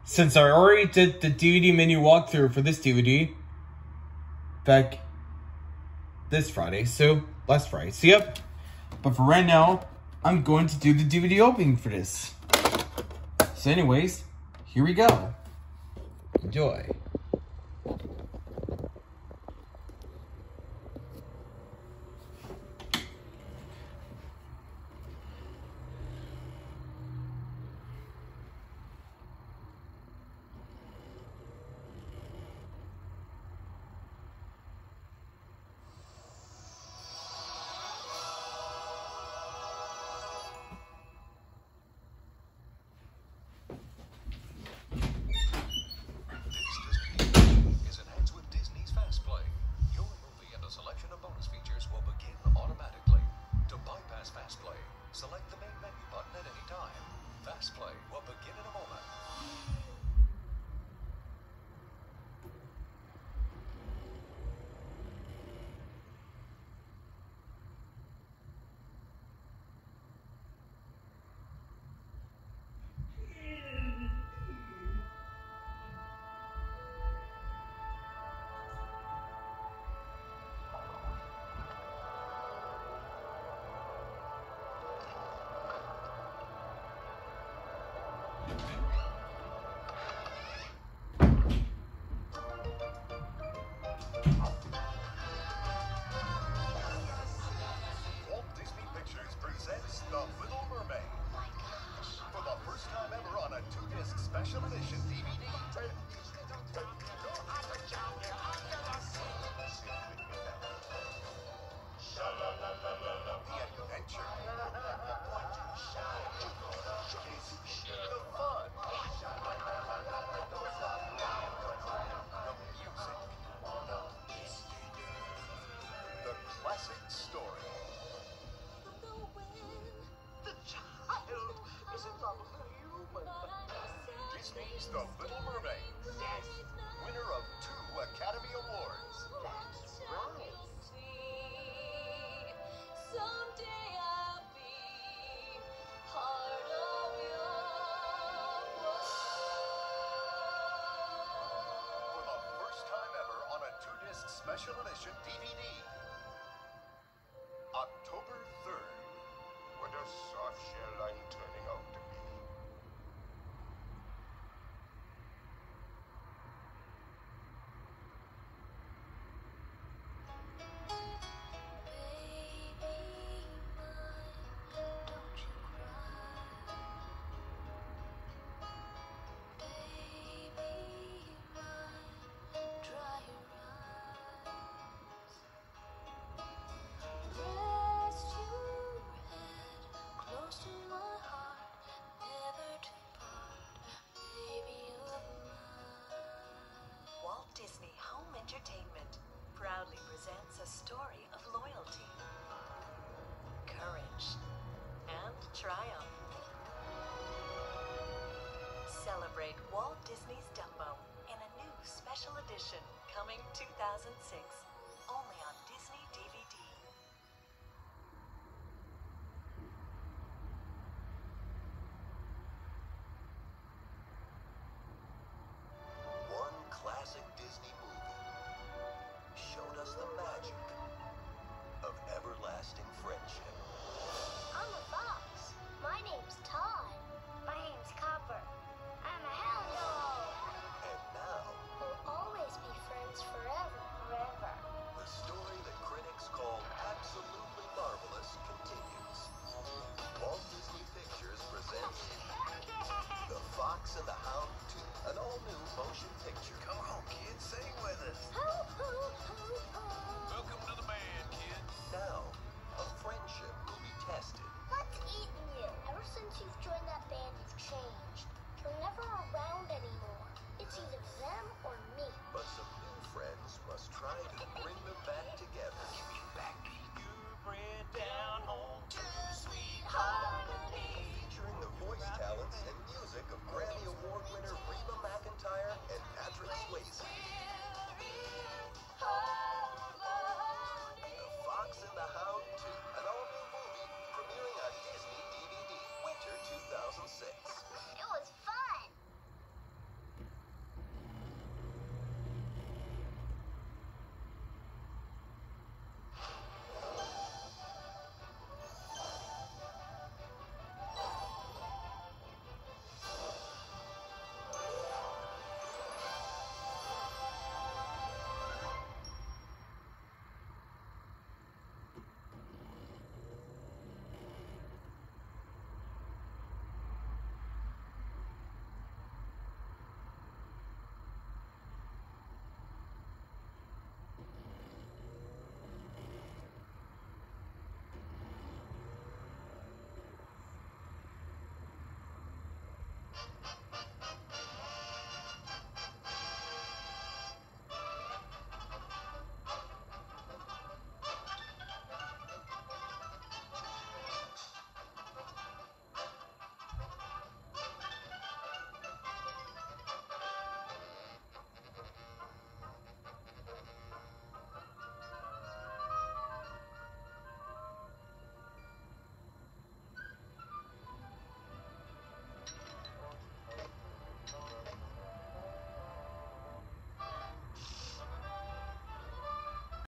since I already did the DVD menu walkthrough for this DVD back this Friday, so last Friday. So yep. But for right now, I'm going to do the DVD opening for this. So anyways, here we go. Enjoy. Select the main menu button at any time. Fast Play will begin in a moment. The Little Mermaid. Oh my gosh. For the first time ever on a 2-disc special edition DVD. The adventure. The fun. The music. The classic story. Disney's The Little Mermaid. Yes. Winner of 2 Academy Awards. That's right. Someday I'll be part of your world. For the first time ever on a 2-disc special edition DVD. October 3rd. What a soft shell I'm turning out to be. Disney Home Entertainment proudly presents a story of loyalty, courage, and triumph. Celebrate Walt Disney's Dumbo in a new special edition coming 2006.